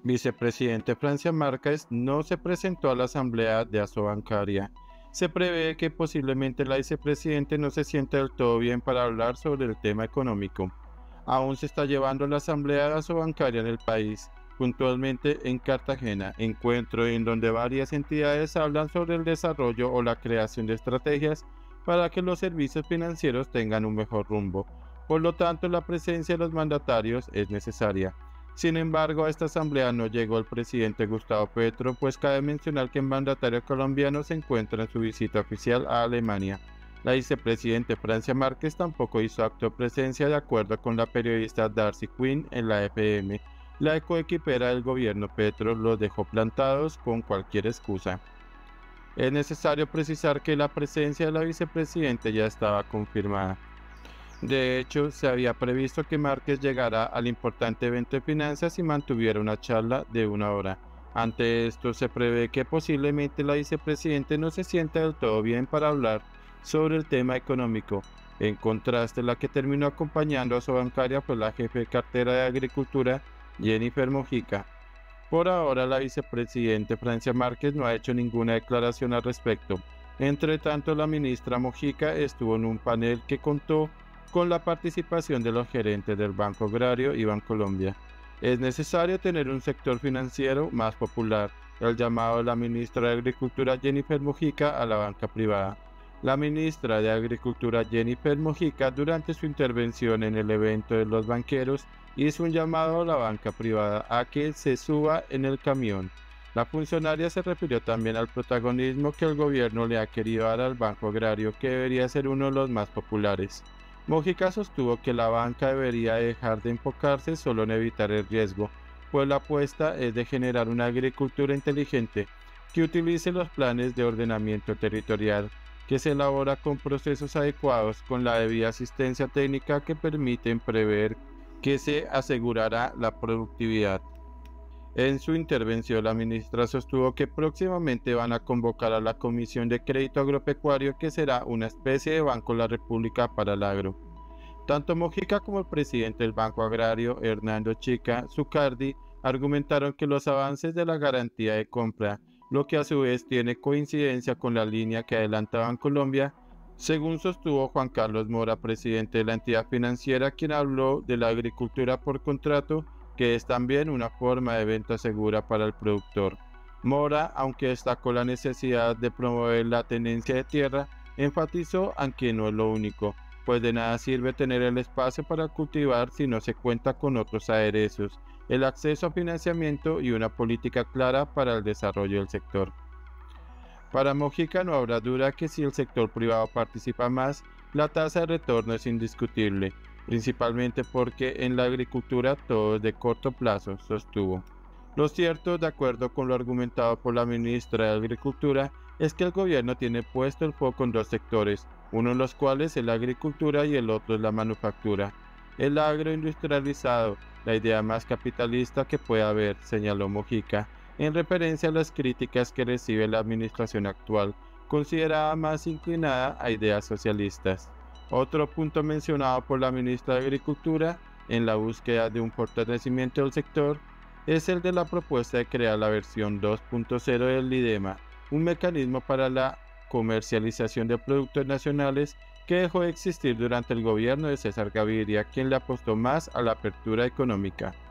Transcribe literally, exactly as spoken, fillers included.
Vicepresidente Francia Márquez no se presentó a la asamblea de Asobancaria. Se prevé que posiblemente la vicepresidente no se siente del todo bien para hablar sobre el tema económico. Aún se está llevando la asamblea de Asobancaria en el país, puntualmente en Cartagena, encuentro en donde varias entidades hablan sobre el desarrollo o la creación de estrategias para que los servicios financieros tengan un mejor rumbo. Por lo tanto, la presencia de los mandatarios es necesaria. Sin embargo, a esta asamblea no llegó el presidente Gustavo Petro, pues cabe mencionar que el mandatario colombiano se encuentra en su visita oficial a Alemania. La vicepresidenta Francia Márquez tampoco hizo acto de presencia, de acuerdo con la periodista Darcy Quinn en la F M. La coequipera del gobierno Petro los dejó plantados con cualquier excusa. Es necesario precisar que la presencia de la vicepresidenta ya estaba confirmada. De hecho, se había previsto que Márquez llegara al importante evento de finanzas y mantuviera una charla de una hora. Ante esto, se prevé que posiblemente la vicepresidenta no se sienta del todo bien para hablar sobre el tema económico. En contraste, la que terminó acompañando a Asobancaria fue la jefe de cartera de Agricultura, Jennifer Mojica. Por ahora, la vicepresidenta Francia Márquez no ha hecho ninguna declaración al respecto. Entre tanto, la ministra Mojica estuvo en un panel que contó con la participación de los gerentes del Banco Agrario y Bancolombia. Es necesario tener un sector financiero más popular, el llamado de la ministra de Agricultura Jennifer Mojica a la banca privada. La ministra de Agricultura Jennifer Mojica, durante su intervención en el evento de los banqueros, hizo un llamado a la banca privada a que se suba en el camión. La funcionaria se refirió también al protagonismo que el gobierno le ha querido dar al Banco Agrario, que debería ser uno de los más populares. Mojica sostuvo que la banca debería dejar de enfocarse solo en evitar el riesgo, pues la apuesta es de generar una agricultura inteligente que utilice los planes de ordenamiento territorial, que se elabora con procesos adecuados con la debida asistencia técnica que permiten prever que se asegurará la productividad. En su intervención, la ministra sostuvo que próximamente van a convocar a la Comisión de Crédito Agropecuario, que será una especie de Banco de la República para el agro. Tanto Mojica como el presidente del Banco Agrario, Hernando Chica Zucardi, argumentaron que los avances de la garantía de compra, lo que a su vez tiene coincidencia con la línea que adelanta Bancolombia, según sostuvo Juan Carlos Mora, presidente de la entidad financiera, quien habló de la agricultura por contrato, que es también una forma de venta segura para el productor. Mora, aunque destacó la necesidad de promover la tenencia de tierra, enfatizó en que no es lo único, pues de nada sirve tener el espacio para cultivar si no se cuenta con otros aderezos, el acceso a financiamiento y una política clara para el desarrollo del sector. Para Mojica no habrá duda que si el sector privado participa más, la tasa de retorno es indiscutible, principalmente porque en la agricultura todo es de corto plazo, sostuvo. Lo cierto, de acuerdo con lo argumentado por la ministra de Agricultura, es que el gobierno tiene puesto el foco en dos sectores, uno de los cuales es la agricultura y el otro es la manufactura. El agroindustrializado, la idea más capitalista que puede haber, señaló Mojica, en referencia a las críticas que recibe la administración actual, considerada más inclinada a ideas socialistas. Otro punto mencionado por la ministra de Agricultura en la búsqueda de un fortalecimiento del sector es el de la propuesta de crear la versión dos punto cero del LIDEMA, un mecanismo para la comercialización de productos nacionales que dejó de existir durante el gobierno de César Gaviria, quien le apostó más a la apertura económica.